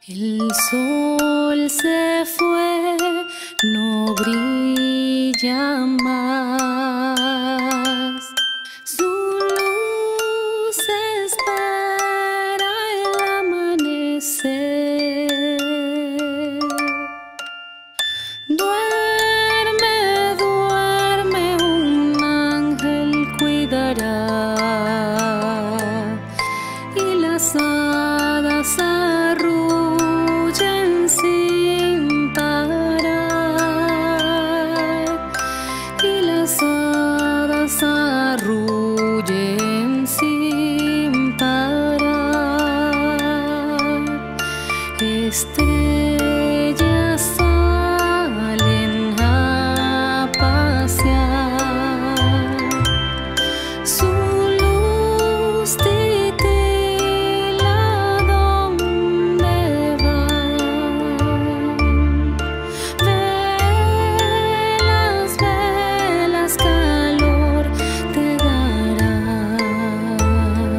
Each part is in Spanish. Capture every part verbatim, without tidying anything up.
El sol se fue, no brilla más. Su luz espera el amanecer. Duerme, duerme, un ángel cuidará, y las hadas arrullen sin parar, y las hadas arrullen sin parar. Estrellas salen a pasear, su luz titila donde van. Velas, velas, calor te darán.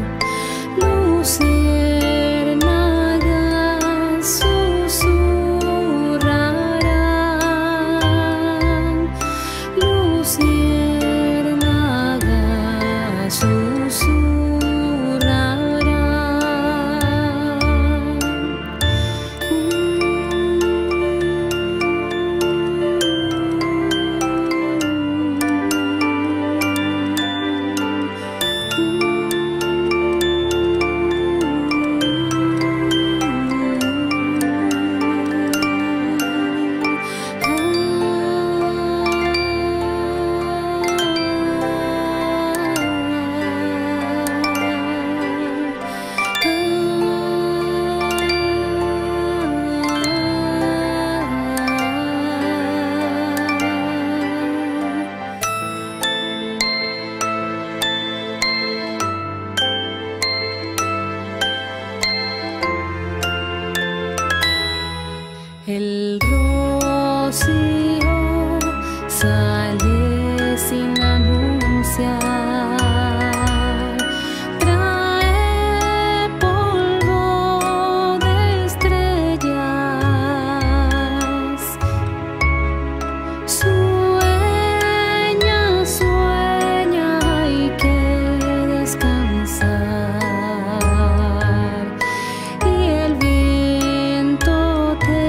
Luciérnagas susurrarán, luciérnagas El rocío sale sin anunciar, trae polvo de estrellas. Sueña, sueña, hay que descansar, y el viento te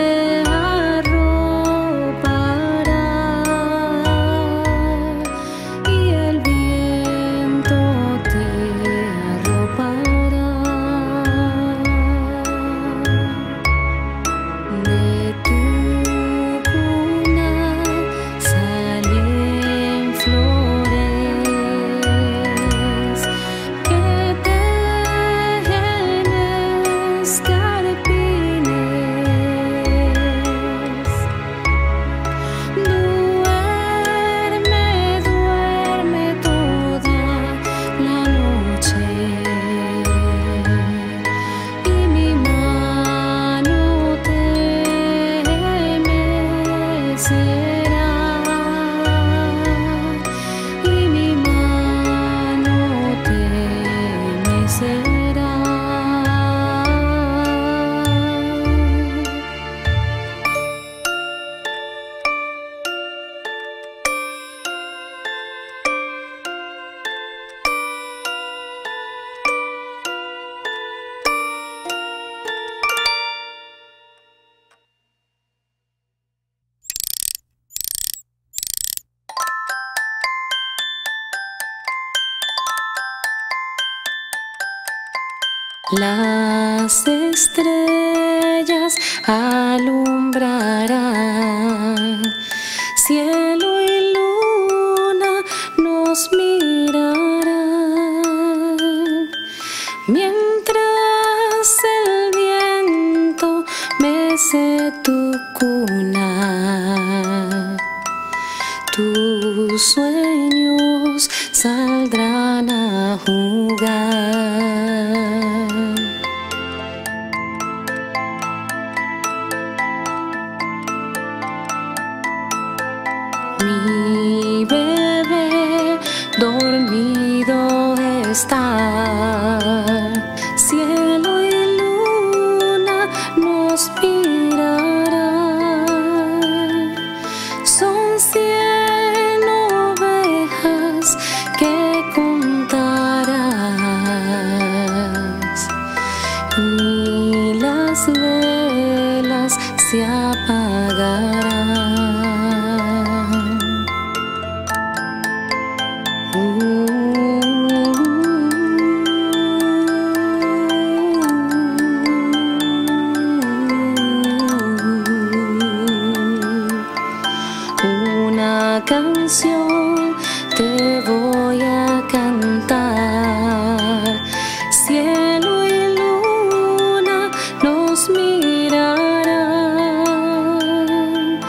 Las estrellas alumbrarán, cielo y luna nos mirarán, mientras el viento mece tu cuna. Tus sueños saldrán a jugar. se apagarán. Una canción te voy a cantar, cielo y luna nos mirarán.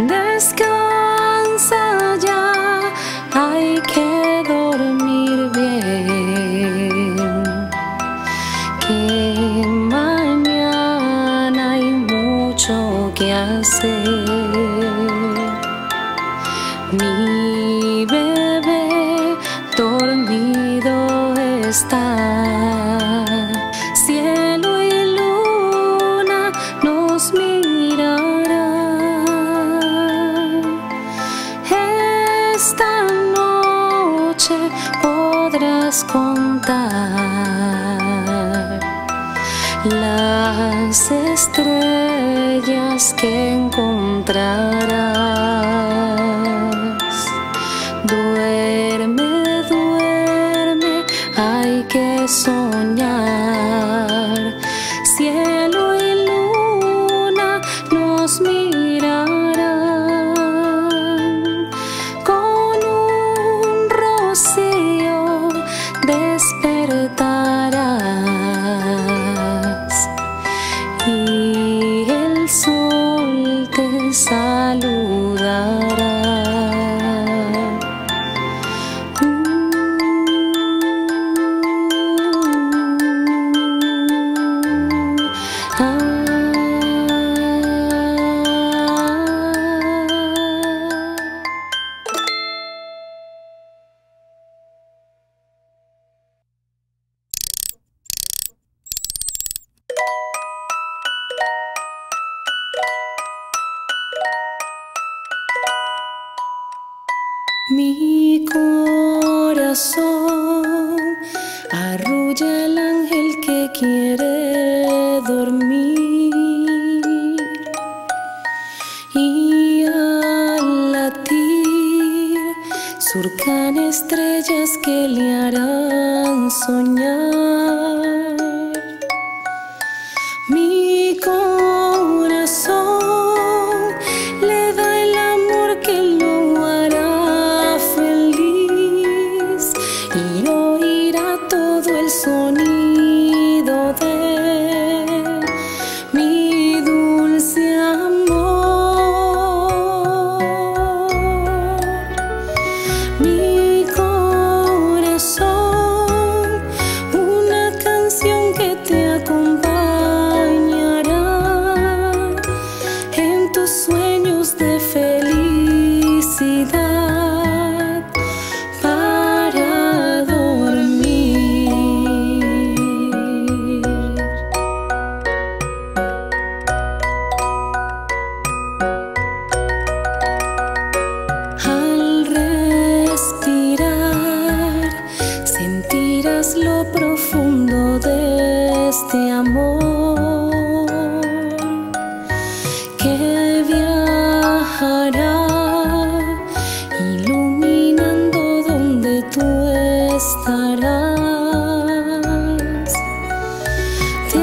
Descansa ya, hay que dormir bien, que mañana hay mucho que hacer. Mi bebé dormido está, cielo y luna nos mirarán. Esta noche podrás contar las estrellas que encontrarás. Duerme, duerme, hay que soñar. Cielo y luna nos mirarán. Con un rocío despertarás y el sol te saludará. Mi corazón arrulla el ángel que quiere dormir, y al latir surcan estrellas que le harán soñar. Mi corazón le da el amor que lo hará feliz y oirá todo el sonido de mi dulce amor. Mi corazón, una canción que te acompañará en tus sueños de felicidad para dormir. Al respirar sentirás lo profundo de este amor que viajará iluminando donde tú estarás. Te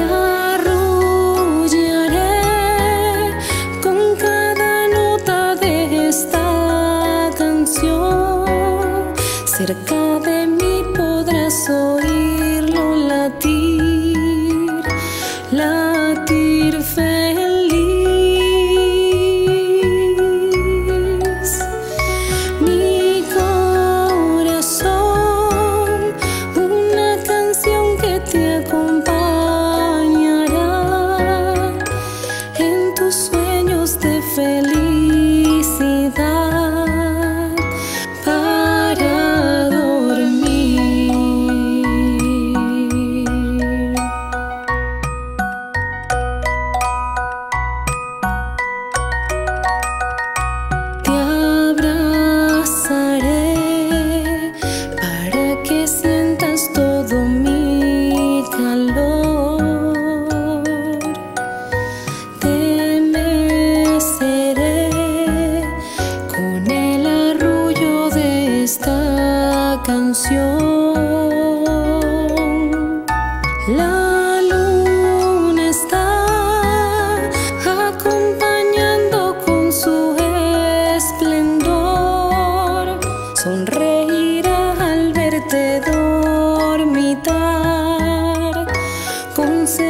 arrullaré con cada nota de esta canción. Cerca de mí podrás oírlo latir, latir feliz. Mi corazón, una canción que te acompañará en tus sueños de felicidad para dormir.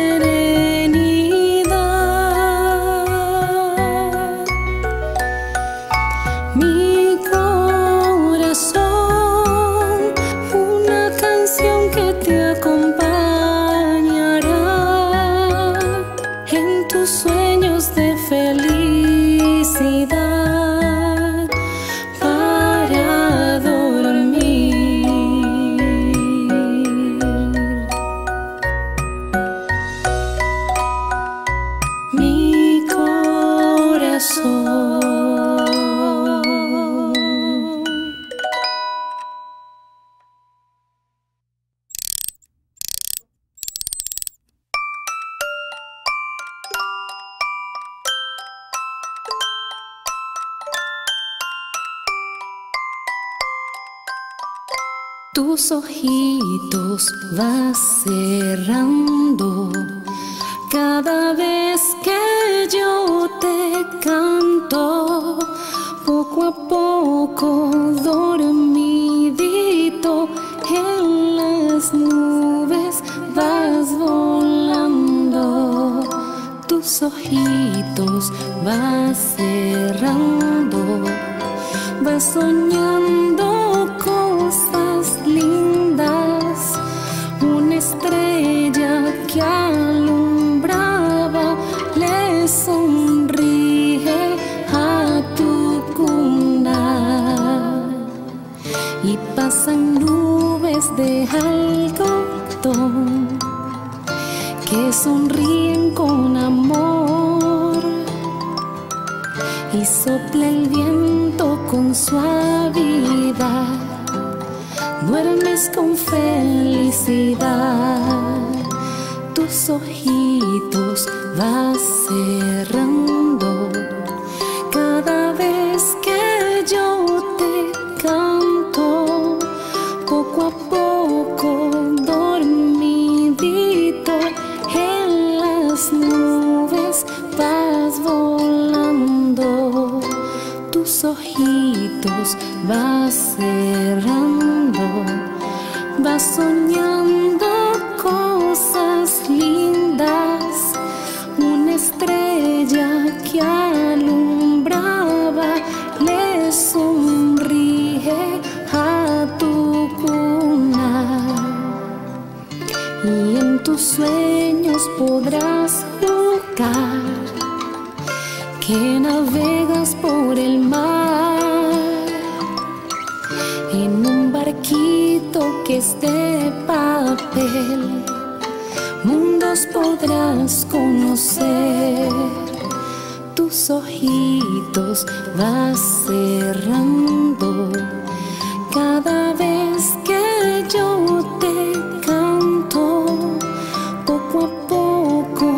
serenidad. Mi corazón, una canción que te acompañará en tus sueños de felicidad para dormir. Mi corazón. Tus ojitos vas cerrando cada vez que yo te canto, poco a poco dormidito en las nubes vas volando. Tus ojitos vas cerrando, vas soñando cosas lindas, una estrella que alumbraba le sonríe a tu cuna y pasan nubes de algodón que sonríen con amor y sopla el viento con suavidad. Duermes con felicidad, tus ojitos vas cerrando cada vez que yo te canto, poco a poco dormidito en las nubes vas volando. Tus ojitos vas cerrando, vas soñando cosas lindas, una estrella que alumbraba le sonríe a tu cuna y en tus sueños podrás jugar que navegas por el mar en un barquito que es de papel. Mundos podrás conocer, tus ojitos vas cerrando cada vez que yo te canto, poco a poco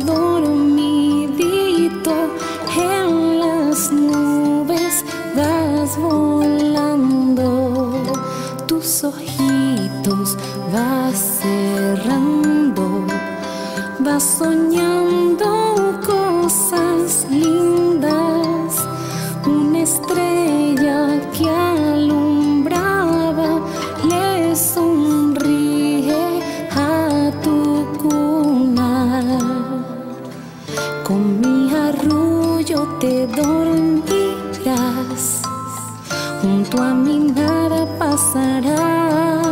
dormidito en las nubes vas volando. Tus ojitos vas cerrando, vas soñando cosas lindas, una estrella que alumbraba le sonríe a tu cuna. Con mi arrullo te dormirás, junto a mí nada pasará.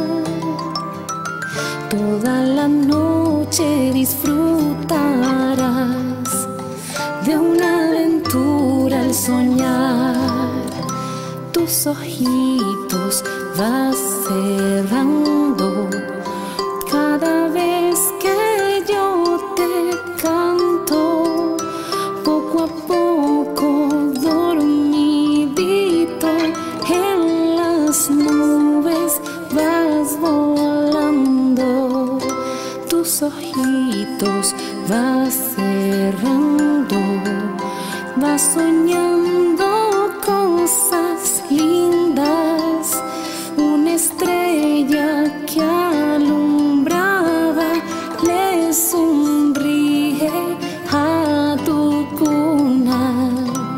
Toda la noche disfrutarás de una aventura al soñar. Tus ojitos vas cerrando cada vez que yo te canto, poco a poco dormidito en las nubes vas volando. Tus ojitos vas cerrando, vas soñando cosas lindas, una estrella que alumbraba le sonríe a tu cuna.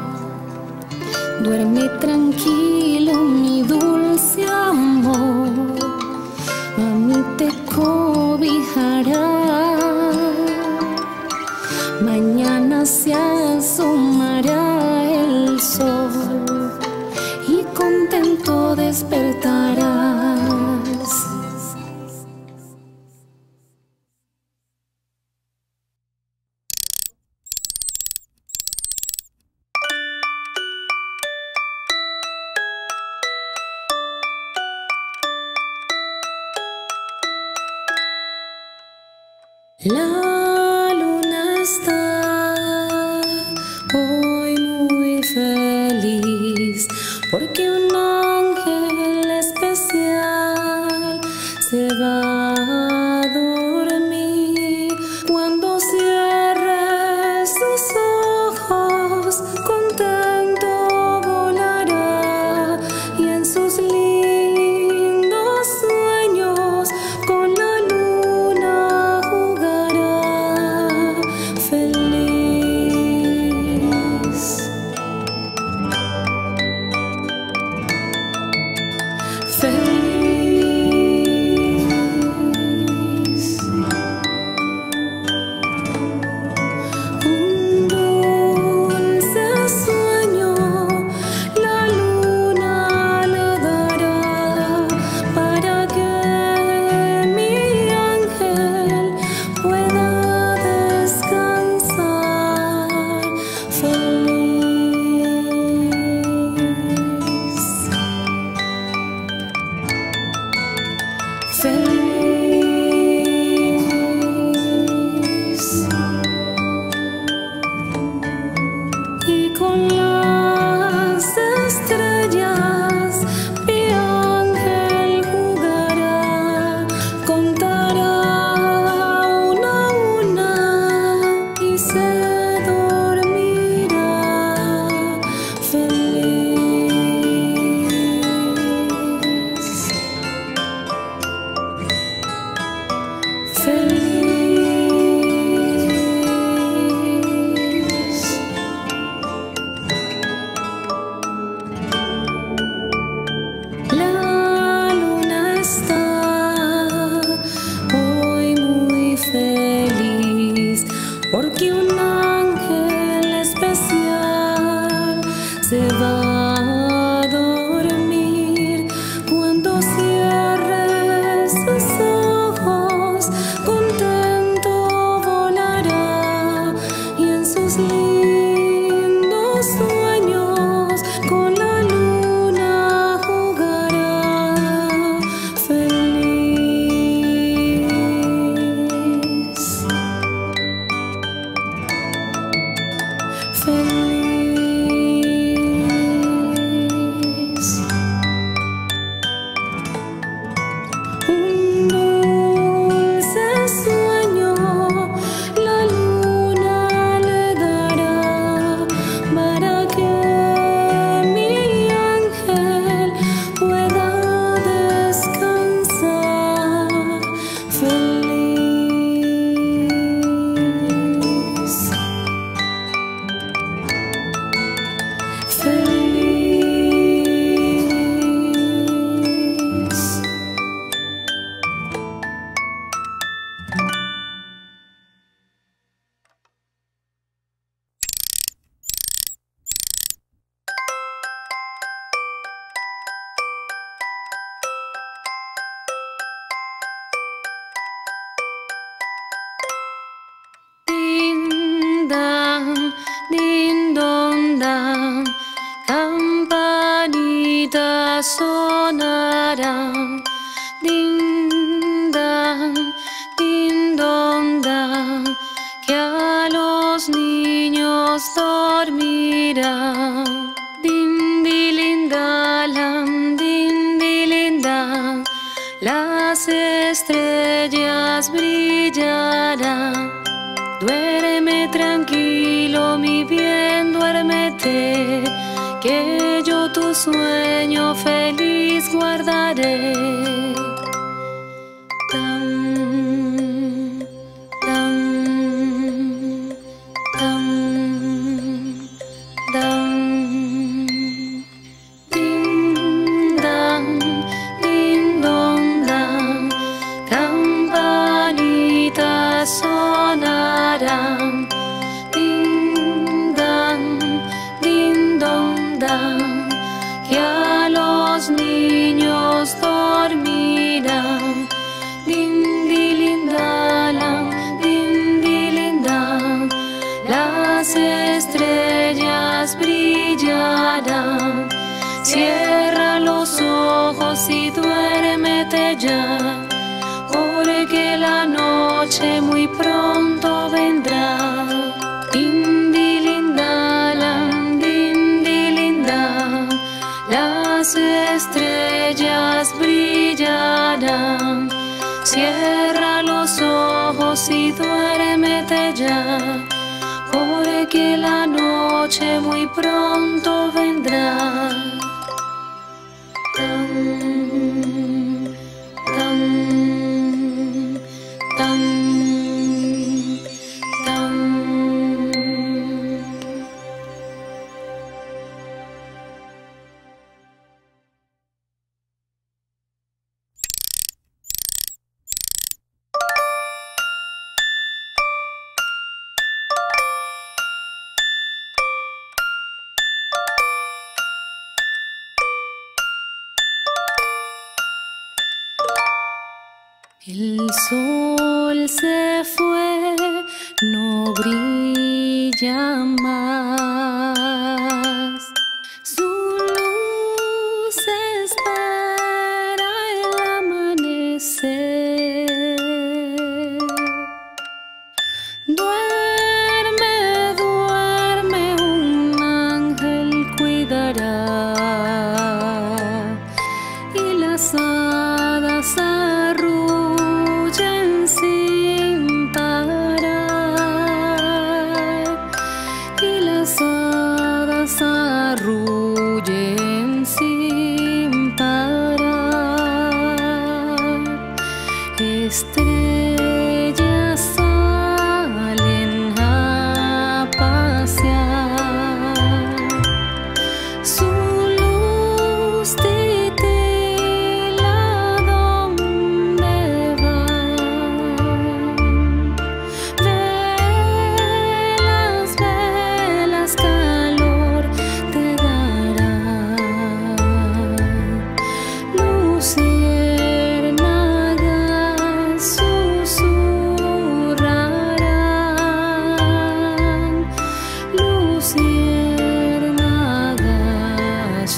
Duerme tranquilo, mi dulce amor, mami te cobijará. Mañana se asomará el sol y contento despertarás. La luna está hoy muy feliz porque un ángel especial se va a dormir. Cuando cierre sus ojos, contento volará y en sus lindos sueños con la luna jugará feliz. Feliz. Un dulce sueño la luna le dará para que mi ángel pueda descansar feliz. Feliz. Y con las estrellas mi ángel jugará, contará una a una y se dormirá feliz. Feliz. La luna está hoy muy feliz porque un ángel especial se va a dormir. Cuando cierre sus ojos, contento volará y en sus lindos sueños con la luna jugará feliz. Feliz. Un dulce sueño la luna le dará para que mi ángel pueda descansar feliz. Feliz. Din dan, din don dan, campanitas sonarán. Din dan, din don dan, que a los niños dormirán. Din dilindalam, din dilindam, las estrellas brillarán. Duerme tranquilo, mi bien, duérmete, que yo tu sueño feliz guardaré. Tan, tan, tan, tan. Din dan, din don dan, campanitas sonarán. Cierra los ojos y duérmete ya, porque la noche muy pronto vendrá. Dindilindalam, dindilinda, las estrellas brillarán. Cierra los ojos y duérmete ya, porque la noche muy pronto vendrá. Tan, tan, tan, tan. El sol se fue, no brilla más. Su luz espera el amanecer. Duerme, duerme, un ángel cuidará, y las hadas arrullen sin parar, y las hadas arrullen sin parar. Estrellas salen a pasear, su luz titila donde van. Velas, velas, calor te darán. Luciérnagas susurrarán. Luciérnagas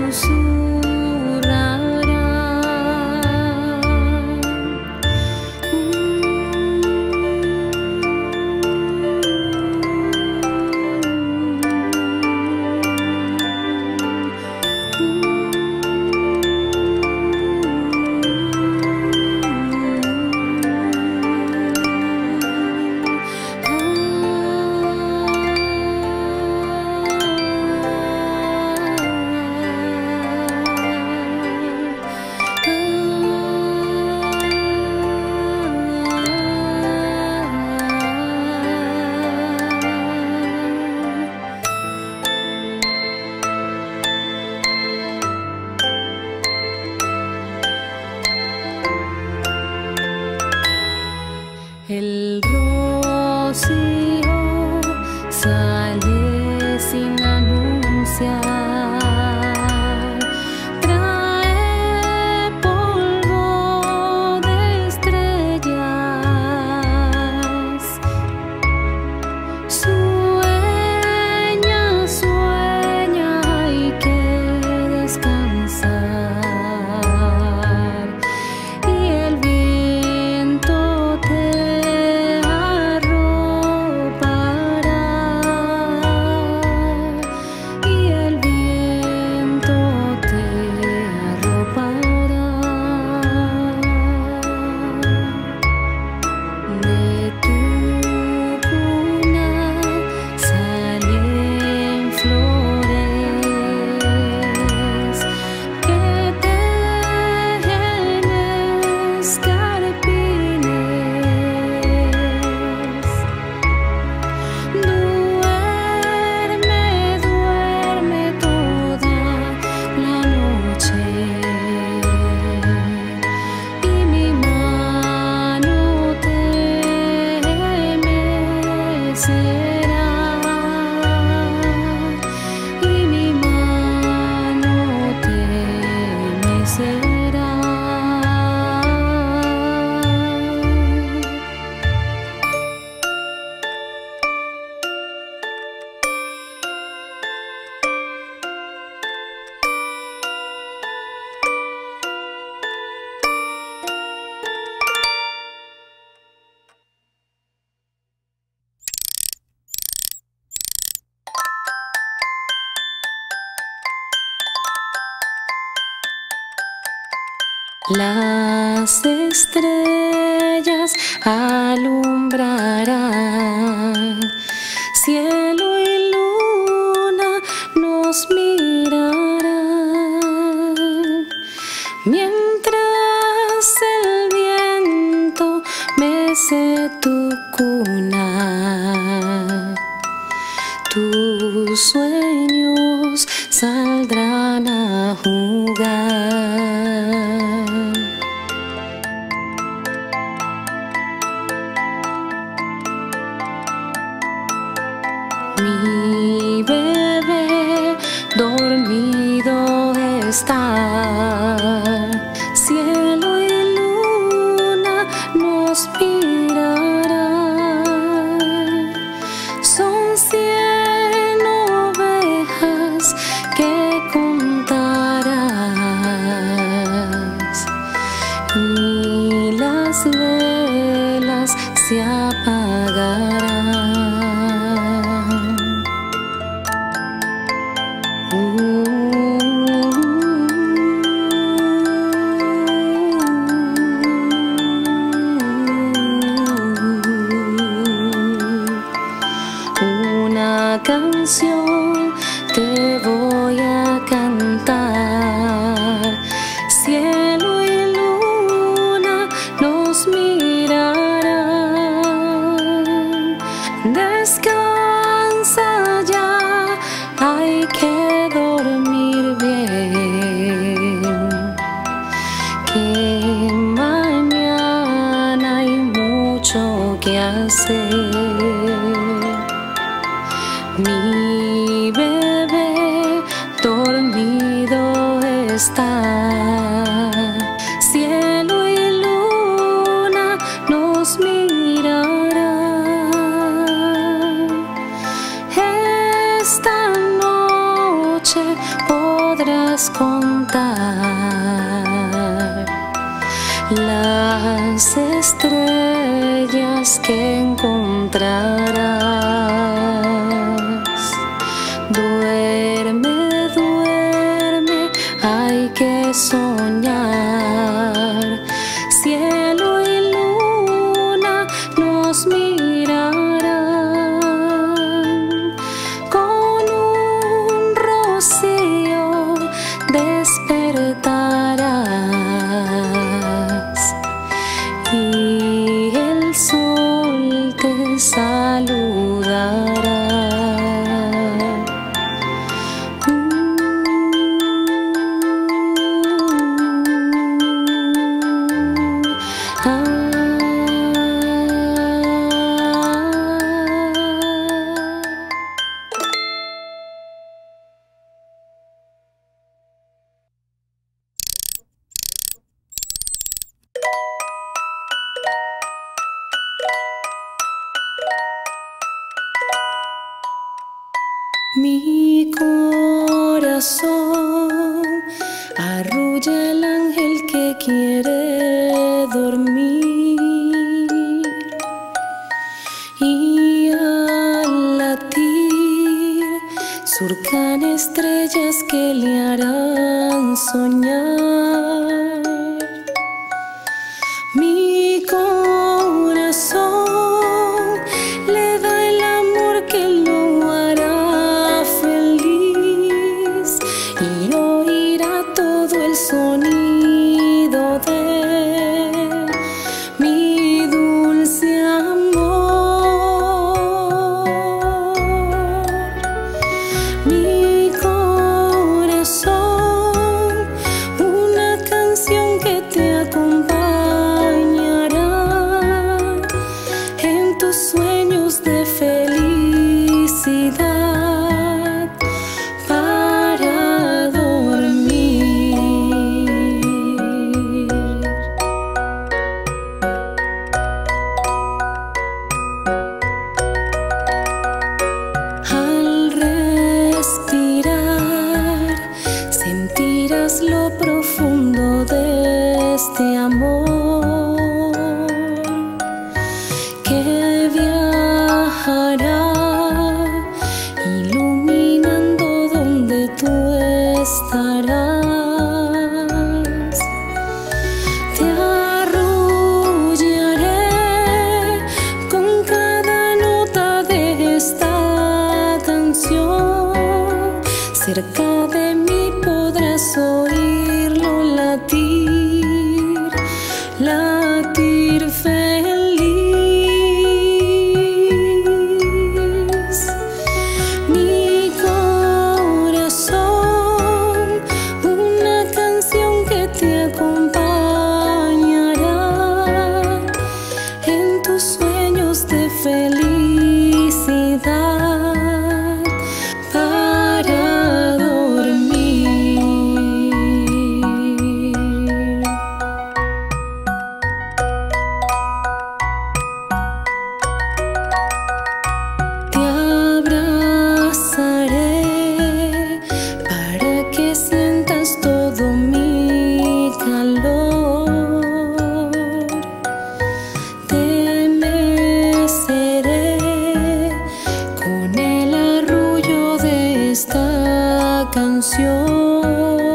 El rocío sale sin anunciar, trae polvo de estrellas. Sueña, sueña, hay que descansar, y el viento te arropará. Las estrellas alumbrarán, cielo y luna nos mirarán, mientras el viento mece tu cuna. Tus sueños saldrán a jugar. Mi bebé dormido está, cielo y luna nos mirarán. Son cien ovejas que contarás y las velas se apagarán. Una canción te voy a cantar, cielo y luna nos mirarán. Descansa ya, hay que dormir bien, que mañana hay mucho que hacer. Mi bebé dormido está, cielo y luna nos mirarán. Esta noche podrás contar las estrellas que encontrarás. Duerme, duerme, hay que soñar. Cielo y luna nos mirarán. Con un rocío despertarás y el sol te saludará. Mi corazón arrulla el ángel que quiere dormir, y al latir surcan estrellas que le harán soñar. Mi corazón le da el amor que lo hará feliz y oirá todo el sonido de mi dulce amor. Mi corazón, una canción que te acompañará en tus sueños de felicidad para dormir. Al respirar sentirás lo profundo de este amor que viajará iluminando donde tú estarás. cerca de mí podrás oírlo latir, latir feliz. Mi corazón, una canción que te acompañará en tus sueños de felicidad para dormir. Te abrazaré para que sientas todo mi calor. Te meceré con el arrullo de esta canción.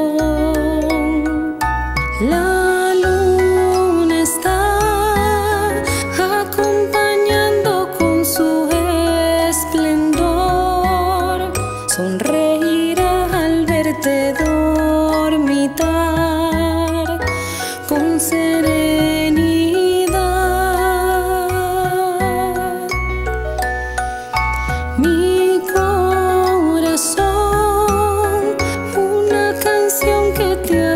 La luna está acompañando con su esplendor. Sonreirá al verte dormitar con serenidad. Mi corazón, una canción que te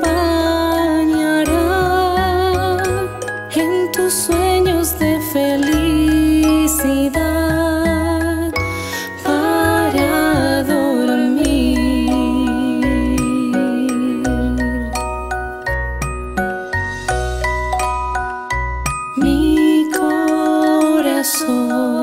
acompañará en tus sueños de felicidad para dormir. Mi corazón.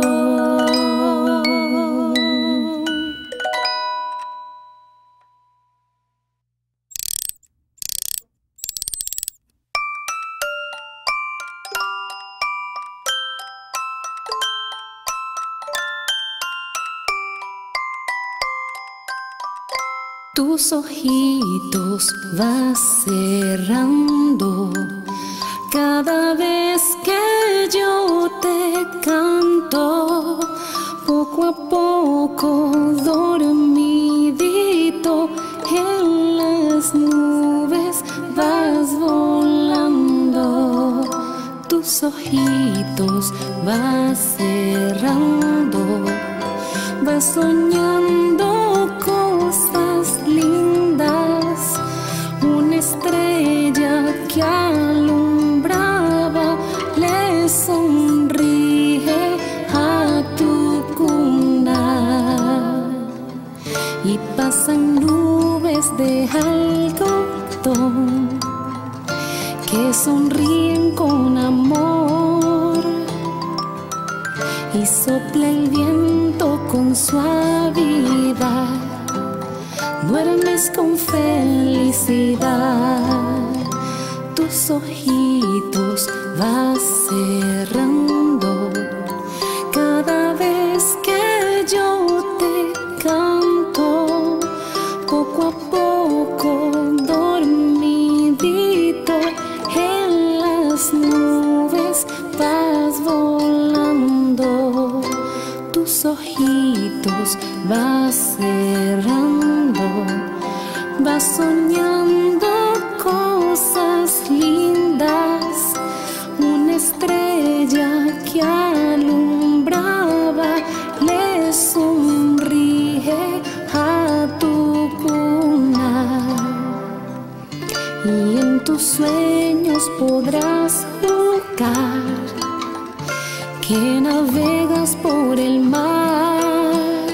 Tus ojitos vas cerrando cada vez que yo te canto. Poco a poco, dormidito, en las nubes vas volando. Tus ojitos vas cerrando, vas soñando cosas lindas. Una estrella que alumbraba le sonríe a tu cuna. Y pasan nubes de algodón que sonríen con amor. Y sopla el viento con suavidad, duermes con felicidad. Tus ojitos vas cerrando cada vez que yo te canto. Poco a poco, dormidito, en las nubes vas volando. Tus ojitos vas cerrando, vas soñando cosas lindas. Una estrella que alumbraba le sonríe a tu cuna. Y en tus sueños podrás jugar que navegas por el mar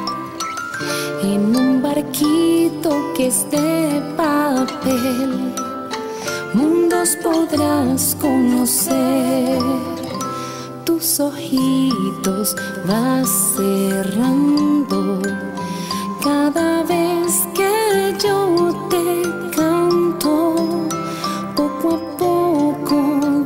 en un barquito que es de papel. Mundos podrás conocer. Tus ojitos vas cerrando cada vez que yo te canto. Poco a poco,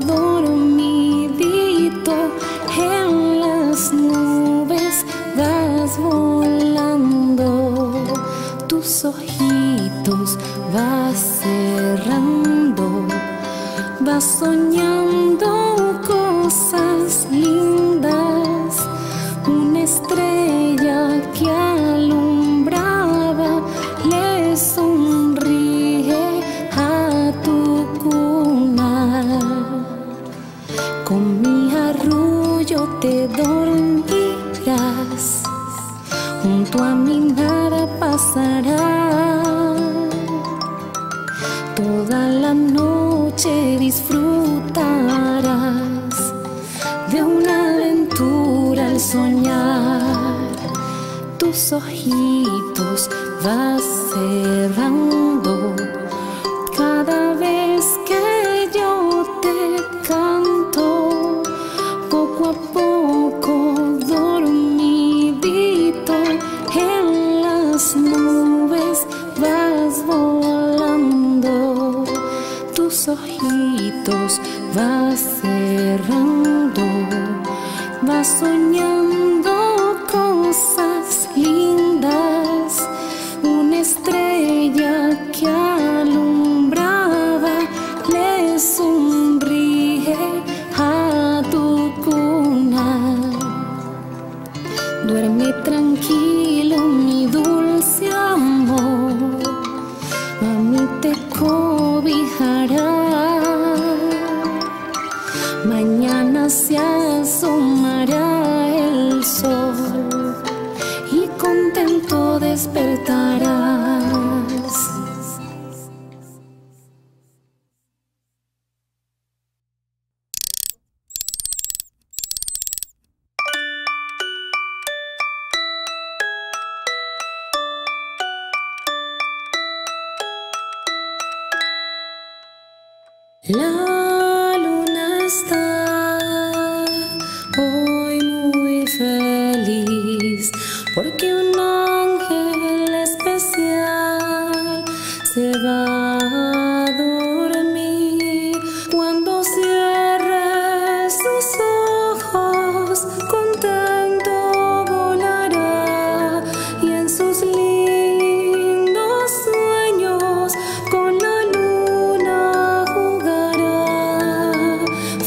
dormidito, en las nubes vas volando. Tus ojitos vas cerrando, vas soñando cosas lindas. Una estrella que alumbraba soñar, tus ojitos vas cerrando cada vez que yo te canto, poco a poco dormidito en las nubes vas volando, tus ojitos vas cerrando, vas soñando cosas lindas, una estrella que alumbraba le sonríe a tu cuna. Duerme tranquilo, mi dulce amor, mami te cobijará. Mañana se asomará el sol y contento despertarás. La luna está hoy muy feliz porque un ángel especial se va a dormir. Cuando cierre sus ojos, contento volará y en sus lindos sueños con la luna jugará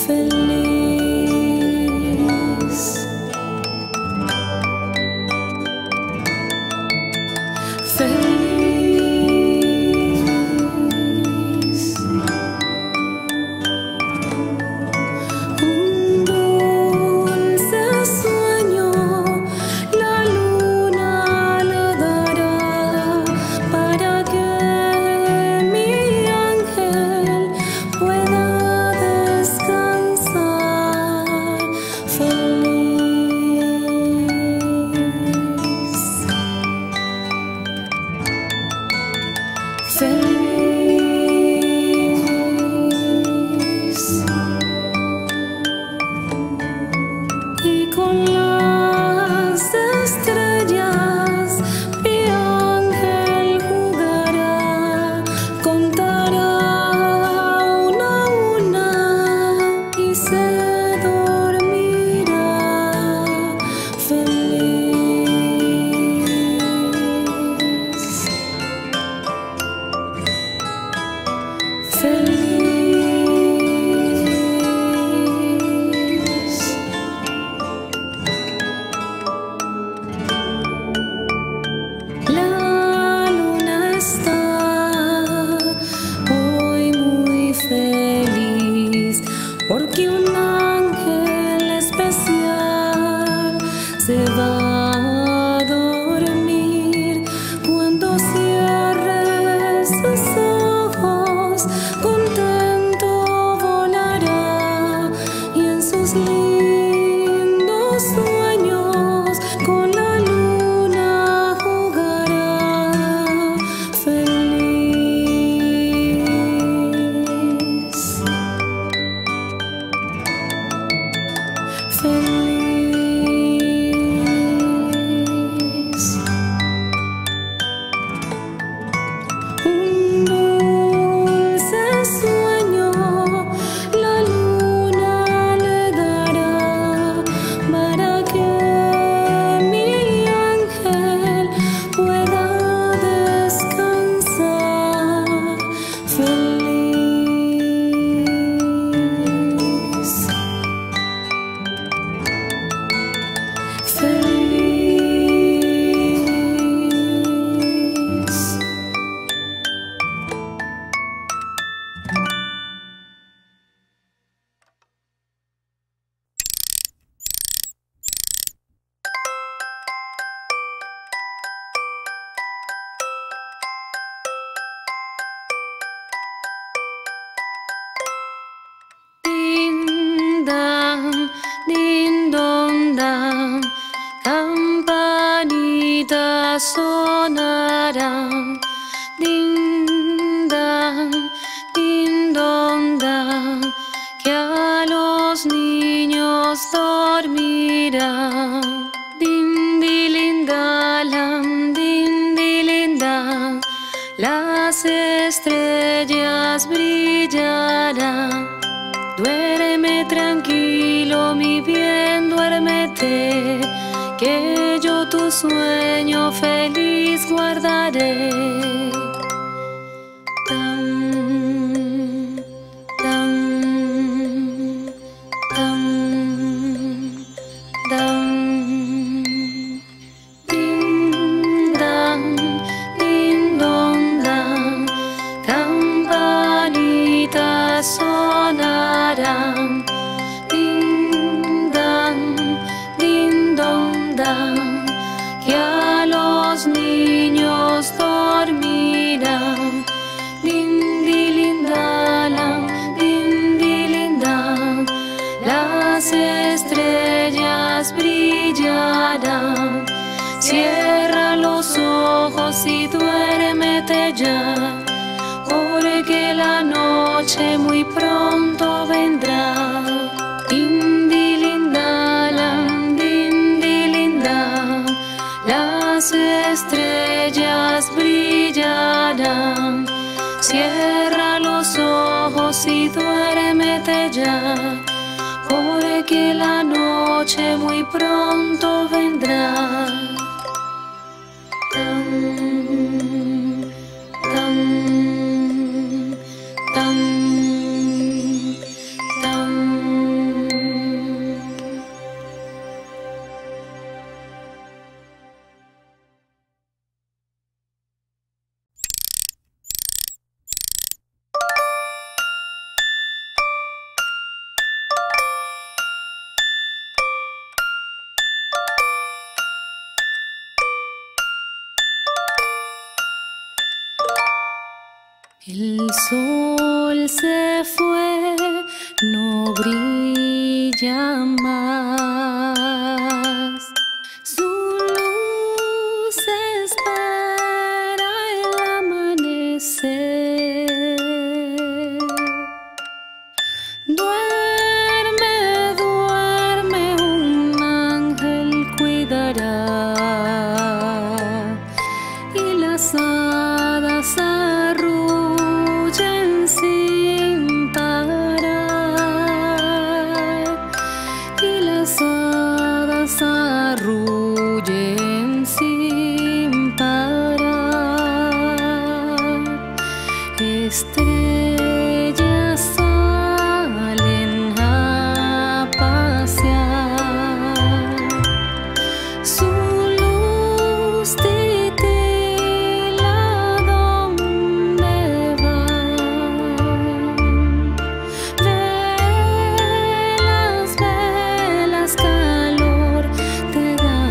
feliz. Feliz. Un dulce sueño la luna le dará para que mi ángel pueda descansar feliz. Feliz. Y con las estrellas mi ángel jugará, contará una a una y se dormirá feliz. Feliz. La luna está hoy muy feliz porque un ángel especial se va a dormir. Cuando cierre sus ojos, contento volará y en sus lindos sueños con la luna jugará feliz. Feliz. sonarán. Din, dan, din, don, dan, que a los niños dormirán. Din, dilin, dalam, din, dilin, dam, las estrellas brillarán. Duerme tranquilo, mi bien, duérmete, que yo tu sueño feliz guardaré. Tan, tan, tan, tan. Din, dan, din, don, dan, campanitas sonarán. Din, dan, din, don, dan, que a los niños dormirán. Din, dilin, dalam, din, dilin, dam, las estrellas brillarán. Cierra los ojos y duérmete ya, porque la noche muy pronto vendrá. Din, dilin, dalam, din, dilin, dam, las estrellas brillarán. Cierra los ojos y duérmete ya, porque la noche muy pronto vendrá. Tan, tan, tan, tan. El sol se fue, no brilla más. Su luz espera el amanecer. Duerme, duerme, un ángel cuidará, y las hadas arrullen sin parar, y las hadas arrullen sin parar. Estrellas salen a pasear, su luz titila donde van. Velas, velas, calor te dan.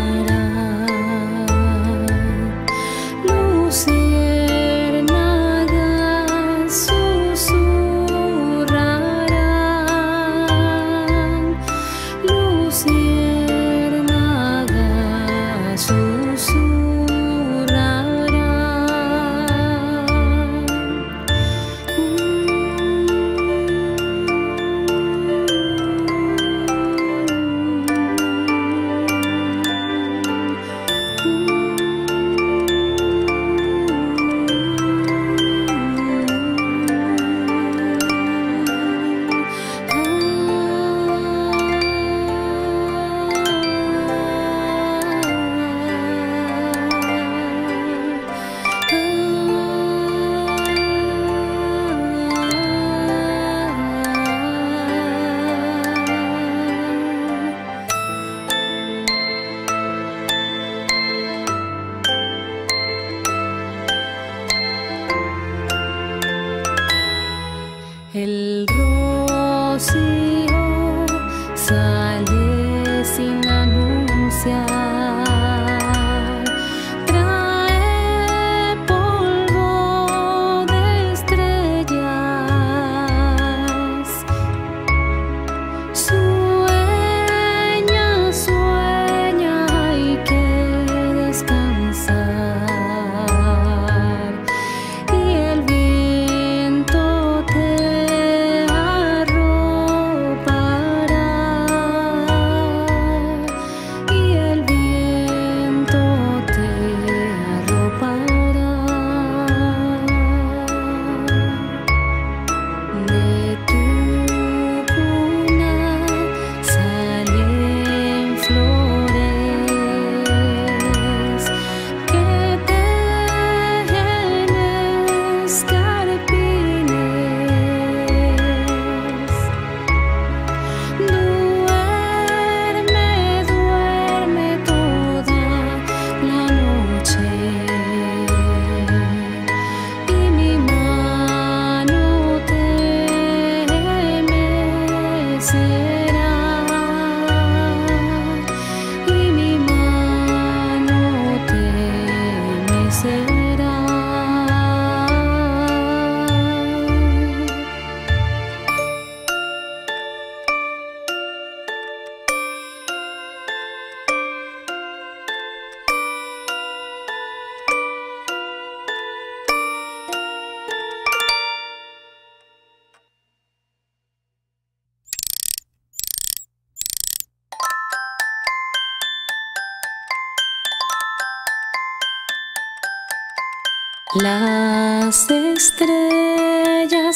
Las estrellas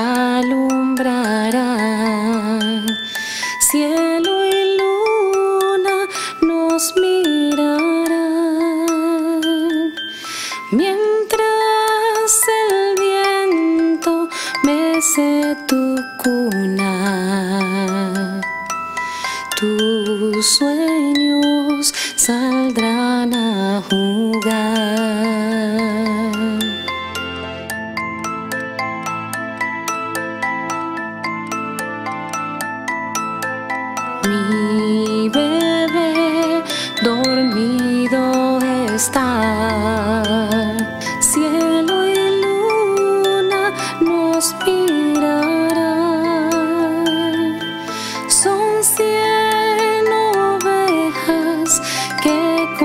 alumbrarán, cielo y luna nos mirarán, mientras el viento mece tu cuna. Tus sueños saldrán a jugar. Mi bebé dormido está, cielo y luna nos mirarán. Son cien ovejas que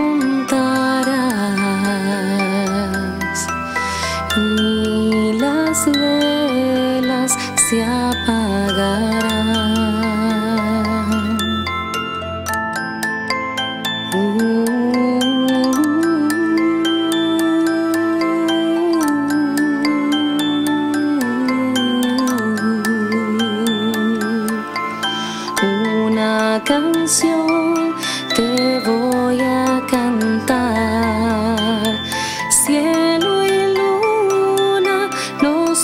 contarás y las velas se apagarán. Una canción te voy a cantar, cielo y luna nos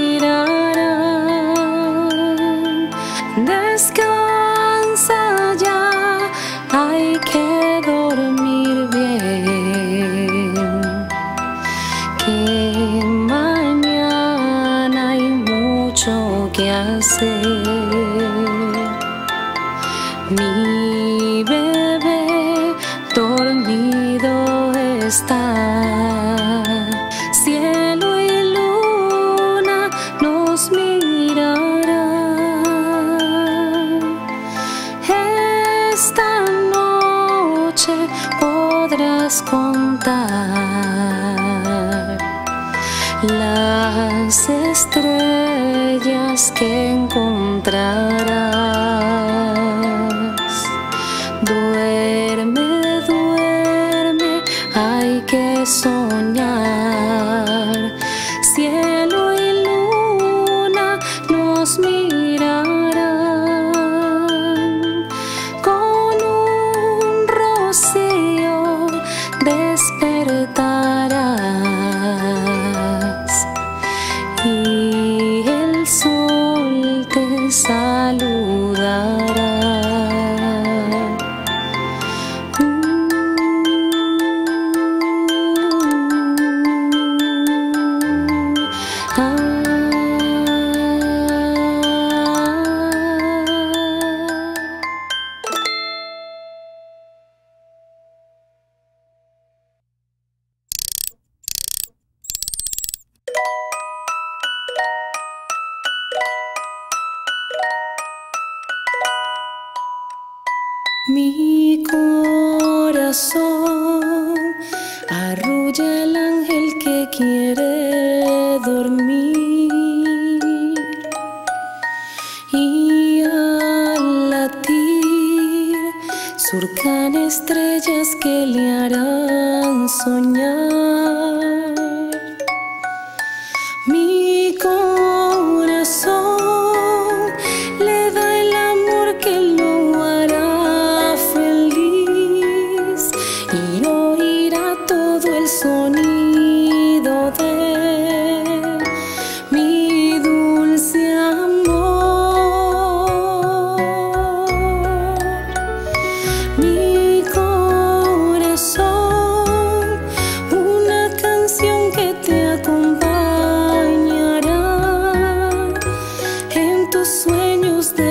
mirarán. Descansa ya, hay que dormir bien, que mañana hay mucho que hacer. Mi bebé dormido está, cielo y luna nos mirarán. Esta noche podrás contar las estrellas que encontrarás. Duerme, duerme, hay que soñar, cielo y luna nos mirarán. Con un rocío despertarás y el sol te saludará. Mi corazón arrulla el ángel que quiere dormir, y al latir surcan estrellas que le harán soñar. Mi corazón le da el amor que lo hará feliz y oirá todo el sonido de mi dulce amor. Mi corazón, una canción que te acompañará en tus sueños de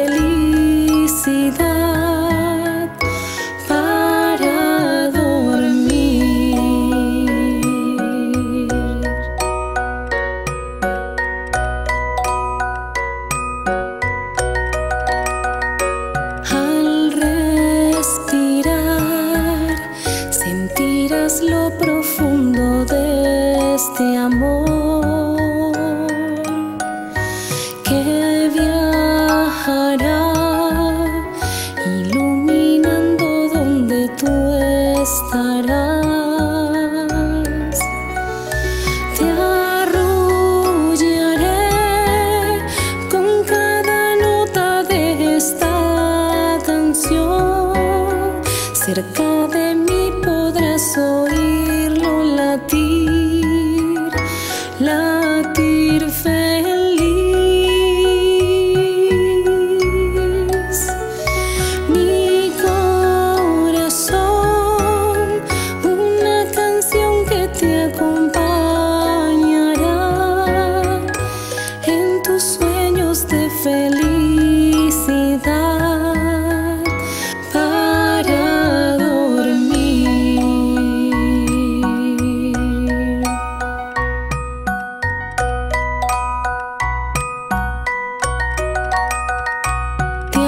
felicidad para dormir. Al respirar sentirás lo profundo de este amor que viajará iluminando donde tú estarás. es oírlo latir, latir feliz. Mi corazón, una canción que te acompañará en tus sueños de felicidad para dormir. Te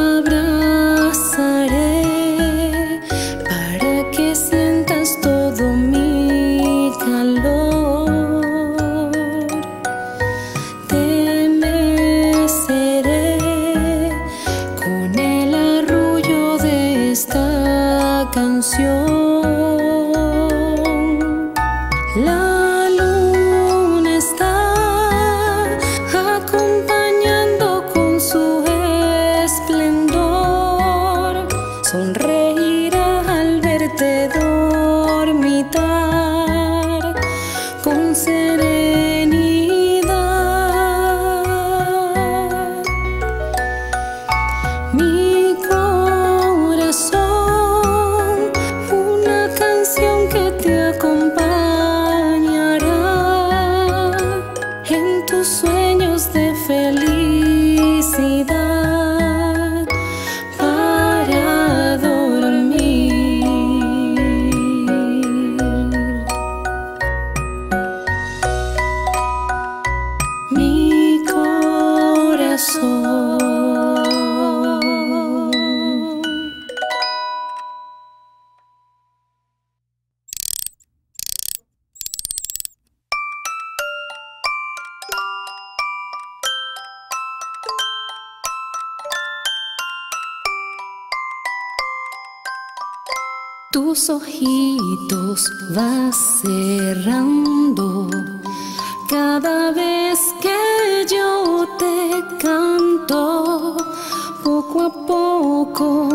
abrazaré para que sientas todo mi calor. Te meceré con el arrullo de esta canción. La luna está acompañando con su esplendor. Sonreirá al verte dormitar con serenidad. Mi corazón, una canción que te acompañará en tus sueños de felicidad para dormir. Mi corazón. Tus ojitos vas cerrando cada vez que yo te canto. Poco a poco,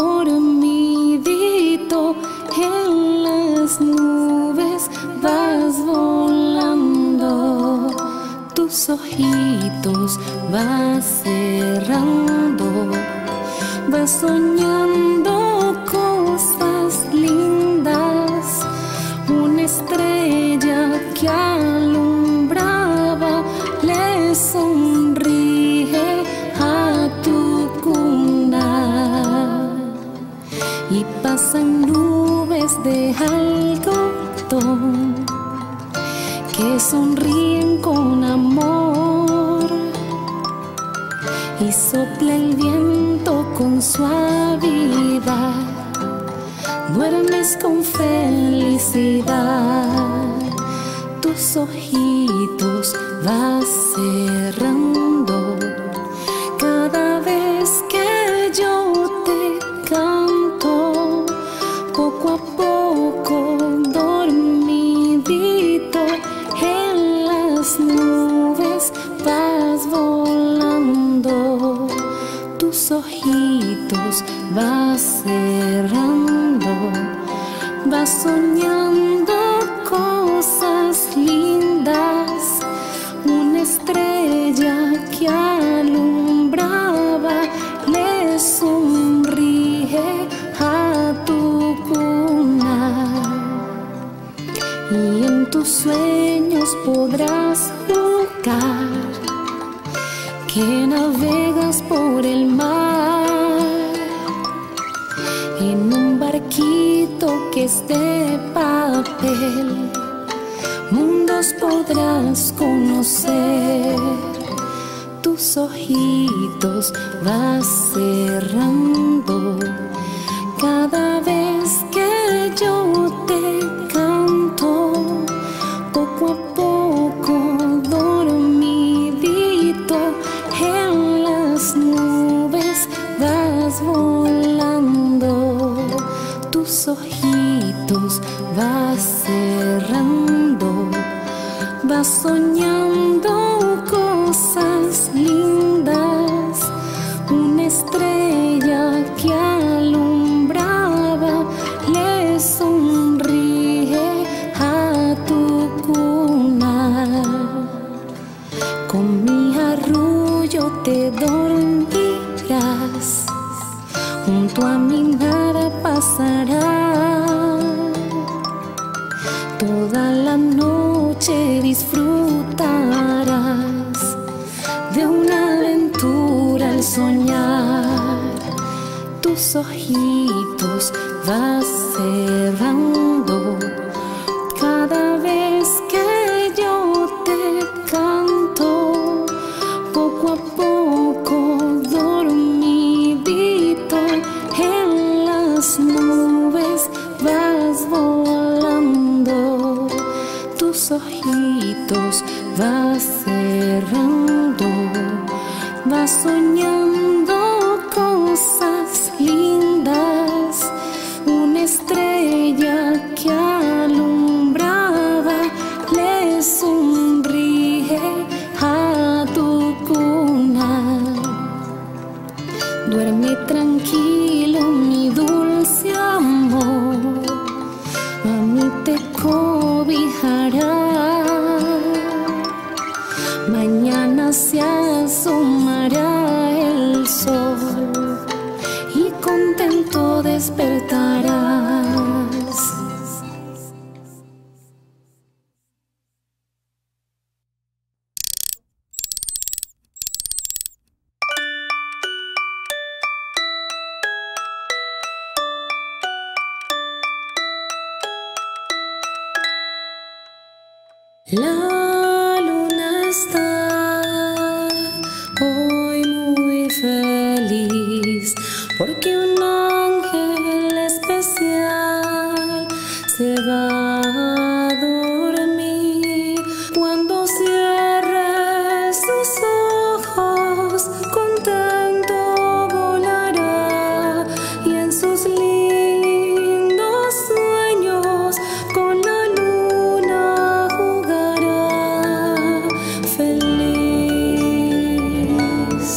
dormidito, en las nubes vas volando. Tus ojitos vas cerrando, vas soñando cosas lindas. Una estrella que alumbraba le sonríe a tu cuna y pasan nubes de algodón que sonríen con amor y sopla el viento con suavidad. Duermes con felicidad. Tus ojitos vas cerrando cada vez que yo te canto. Poco a poco, dormidito, en las nubes vas volando. Tus ojitos vas cerrando, vas soñando cosas lindas. Una estrella que alumbraba le sonríe a tu cuna y en tus sueños podrás jugar que navegas por el mar en un barquito que es de papel. Mundos podrás conocer. Tus ojitos vas cerrando cada vez que yo te canto. Poco a poco, dormidito, en las nubes vas volando. Tus ojitos vas cerrando, vas soñando cosas lindas. Una estrella que alumbraba le sonríe Toda la noche disfrutarás de una aventura al soñar. Tus ojitos vas cerrando cada vez que yo te canto. Poco a poco dormidito en las nubes vas volando. Tus ojitos vas cerrando, vas soñando cosas lindas. Una estrella que alumbraba le sonríe a tu cuna. Duerme tranquilo, mi dulce amor, mami te cobijará. Mañana se asomará el sol y contento despertarás. La luna está hoy muy feliz porque un ángel especial se va a dormir. Cuando cierre sus ojos, contento volará y en sus lindos sueños con la luna jugará feliz.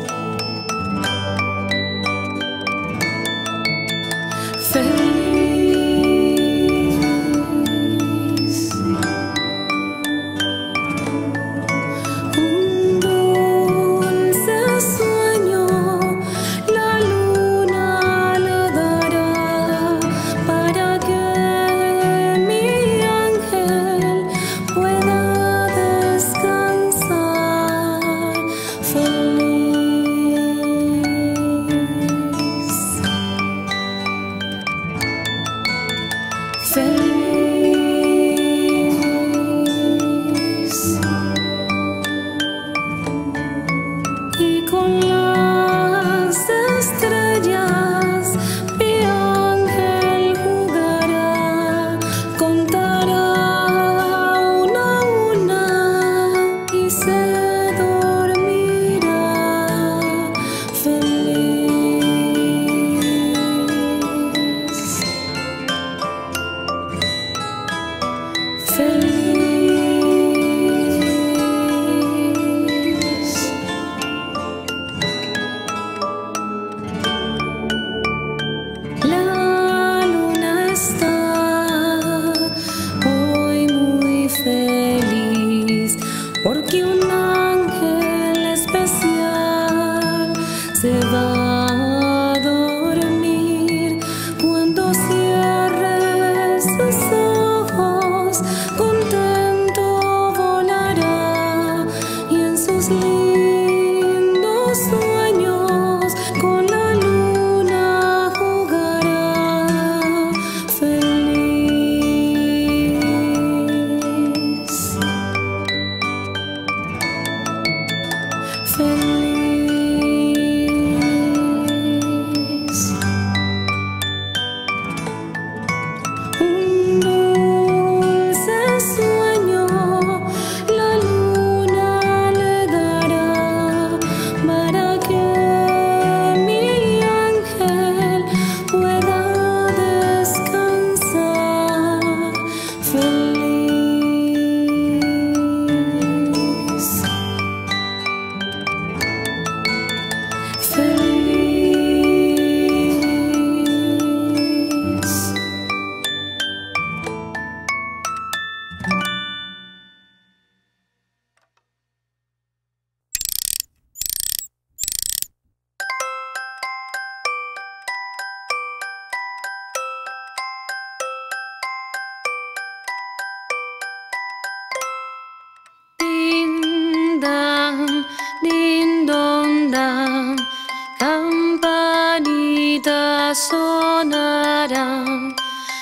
Feliz. Un dulce sueño la luna le dará para que mi ángel pueda descansar feliz. Feliz. Y con las estrellas mi ángel jugará, contará una a una y se dormirá feliz.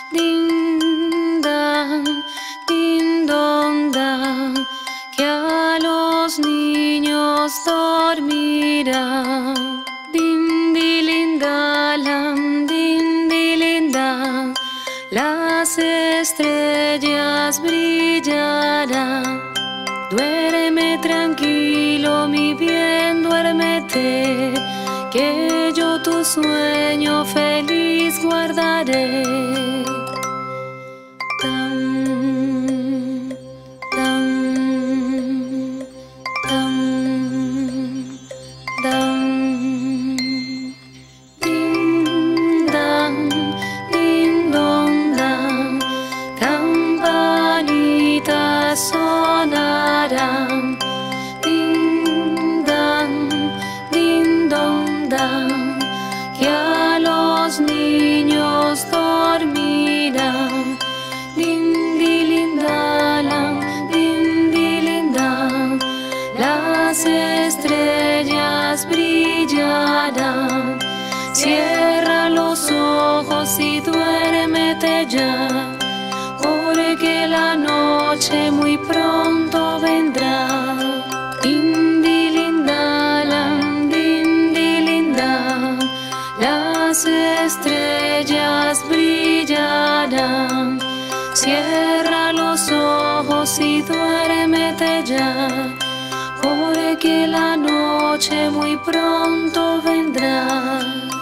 din dan, din don dan, que a los niños dormirán. Din dilindalam, din dilindam, las estrellas brillarán. Duerme tranquilo, mi bien, duérmete, que yo tu sueño feliz guardaré. Tam, tam, tam, tam. Din, dan, din, don, dan, campanitas sonarán. Din, dan, din, don, dan, que a los niños dormirán. Din, dilindalam, din, dilindam, las estrellas brillarán. Cierra los ojos y duérmete ya, porque la noche muy pronto vendrá. Din, dilindalam, din, dilindam, las estrellas brillarán. Cierra los ojos y duérmete ya, porque la noche muy pronto vendrá.